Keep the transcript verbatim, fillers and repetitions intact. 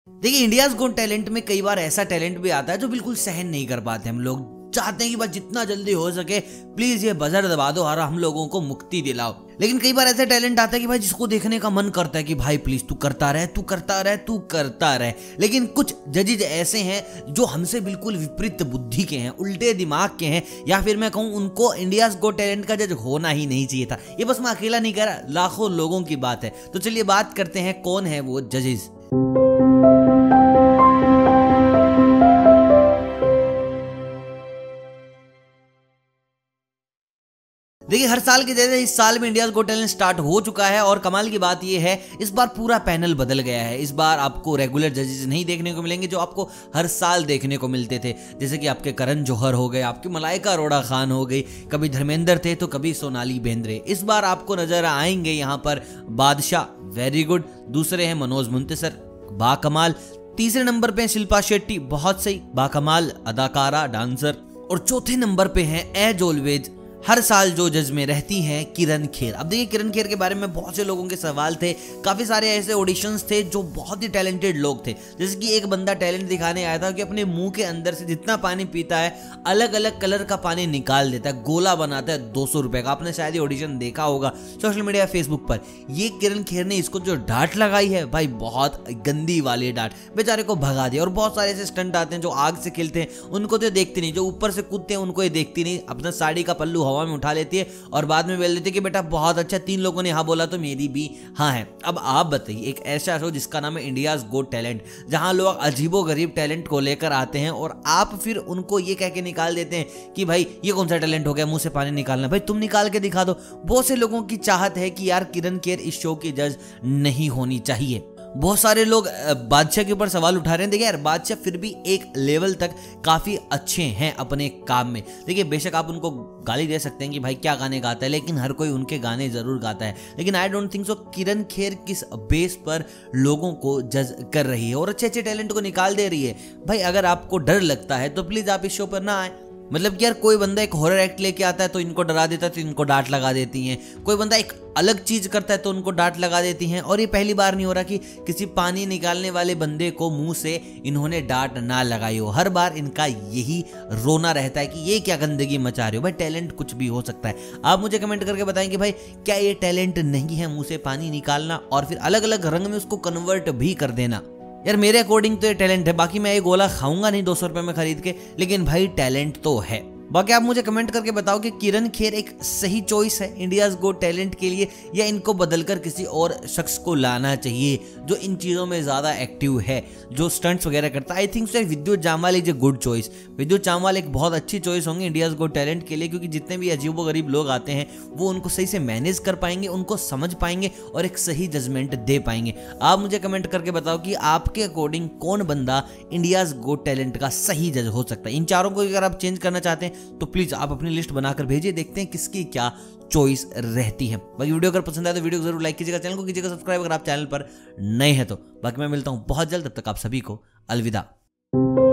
देखिए इंडियाज गोट टैलेंट में कई बार ऐसा टैलेंट भी आता है जो बिल्कुल सहन नहीं कर पाते। हम लोग चाहते हैं कि बस जितना जल्दी हो सके प्लीज ये बजर दबा दो और हम लोगों को मुक्ति दिलाओ। लेकिन कई बार ऐसा टैलेंट आता है कि भाई जिसको देखने का मन करता है कि भाई प्लीज तू करता रहे तू करता रहे तू करता रहे। लेकिन कुछ जजेज ऐसे हैं जो हमसे बिल्कुल विपरीत बुद्धि के हैं, उल्टे दिमाग के हैं, या फिर मैं कहूँ उनको इंडियाज गोट टैलेंट का जज होना ही नहीं चाहिए था। ये बस मैं अकेला नहीं कह रहा, लाखों लोगों की बात है। तो चलिए बात करते हैं कौन है वो जजेज। देखिए हर साल के जैसे इस साल में इंडियाज गोट टैलेंट स्टार्ट हो चुका है और कमाल की बात यह है इस बार पूरा पैनल बदल गया है। इस बार आपको रेगुलर जजेस नहीं देखने को मिलेंगे जो आपको हर साल देखने को मिलते थे, जैसे कि आपके करण जौहर हो गए, आपकी मलाइका अरोड़ा खान हो गई, कभी धर्मेंद्र थे तो कभी सोनाली बेंद्रे। इस बार आपको नजर आएंगे यहाँ पर बादशाह, वेरी गुड। दूसरे हैं मनोज मुंतसर, बाकमाल। तीसरे नंबर पे शिल्पा शेट्टी, बहुत सही, बाकमाल अदाकारा, डांसर। और चौथे नंबर पे हैं एज ऑलवेज हर साल जो जज में रहती हैं किरण खेर। अब देखिए किरण खेर के बारे में बहुत से लोगों के सवाल थे, काफी सारे ऐसे ऑडिशंस थे जो बहुत ही टैलेंटेड लोग थे। जैसे कि एक बंदा टैलेंट दिखाने आया था कि अपने मुंह के अंदर से जितना पानी पीता है अलग अलग कलर का पानी निकाल देता है, गोला बनाता है दो सौ रुपए का। आपने शायद ये ऑडिशन देखा होगा सोशल मीडिया फेसबुक पर। ये किरण खेर ने इसको जो डांट लगाई है भाई, बहुत गंदी वाली डांट, बेचारे को भगा दिया। और बहुत सारे ऐसे स्टंट आते हैं जो आग से खेलते हैं उनको तो देखती नहीं, जो ऊपर से कूदते हैं उनको ये देखती नहीं, अपना साड़ी का पल्लू हवा में उठा लेती है और बाद में बोल देती है कि बेटा बहुत अच्छा, तीन लोगों ने हाँ बोला तो मेरी भी हाँ है। अब आप बताइए, एक ऐसा शो जिसका नाम है इंडियाज गोट टैलेंट, जहां लोग अजीबो गरीब टैलेंट को लेकर आते हैं और आप फिर उनको ये कह के निकाल देते हैं कि भाई ये कौन सा टैलेंट हो गया मुंह से पानी निकालना, भाई तुम निकाल के दिखा दो। बहुत से लोगों की चाहत है कि यार किरण खेर इस शो की जज नहीं होनी चाहिए। बहुत सारे लोग बादशाह के ऊपर सवाल उठा रहे हैं। देखिए यार बादशाह फिर भी एक लेवल तक काफी अच्छे हैं अपने काम में। देखिए बेशक आप उनको गाली दे सकते हैं कि भाई क्या गाने गाता है, लेकिन हर कोई उनके गाने जरूर गाता है। लेकिन I don't think so Kiran Kher किस बेस पर लोगों को जज कर रही है और अच्छे अच्छे टैलेंट को निकाल दे रही है। भाई अगर आपको डर लगता है तो प्लीज आप इस शो पर ना आए। मतलब कि यार कोई बंदा एक हॉरर एक्ट लेके आता है तो इनको डरा देता है तो इनको डांट लगा देती हैं, कोई बंदा एक अलग चीज करता है तो उनको डांट लगा देती हैं। और ये पहली बार नहीं हो रहा कि किसी पानी निकालने वाले बंदे को मुंह से इन्होंने डांट ना लगाई हो। हर बार इनका यही रोना रहता है कि ये क्या गंदगी मचा रहे हो। भाई टैलेंट कुछ भी हो सकता है। आप मुझे कमेंट करके बताएं कि भाई क्या ये टैलेंट नहीं है मुंह से पानी निकालना और फिर अलग अलग रंग में उसको कन्वर्ट भी कर देना। यार मेरे अकॉर्डिंग तो ये टैलेंट है, बाकी मैं ये गोला खाऊंगा नहीं दो सौ रुपए में खरीद के, लेकिन भाई टैलेंट तो है। बाकी आप मुझे कमेंट करके बताओ कि किरण खेर एक सही चॉइस है इंडियाज गोट टैलेंट के लिए, या इनको बदलकर किसी और शख्स को लाना चाहिए जो इन चीज़ों में ज़्यादा एक्टिव है, जो स्टंट्स वगैरह करता है। आई think so Vidyut Jamwal is a good choice. Vidyut Jamwal एक बहुत अच्छी चॉइस होंगे इंडियाज गोट टैलेंट के लिए, क्योंकि जितने भी अजीबो गरीब लोग आते हैं वो उनको सही से मैनेज कर पाएंगे, उनको समझ पाएंगे और एक सही जजमेंट दे पाएंगे। आप मुझे कमेंट करके बताओ कि आपके अकॉर्डिंग कौन बंदा इंडियाज गोट टैलेंट का सही जज हो सकता है। इन चारों को अगर आप चेंज करना चाहते हैं तो प्लीज आप अपनी लिस्ट बनाकर भेजिए, देखते हैं किसकी क्या चॉइस रहती है। बाकी वीडियो अगर पसंद आए तो वीडियो को जरूर लाइक कीजिएगा, चैनल को कीजिएगा सब्सक्राइब अगर आप चैनल पर नए हैं तो। बाकी मैं मिलता हूं बहुत जल्द, तब तक आप सभी को अलविदा।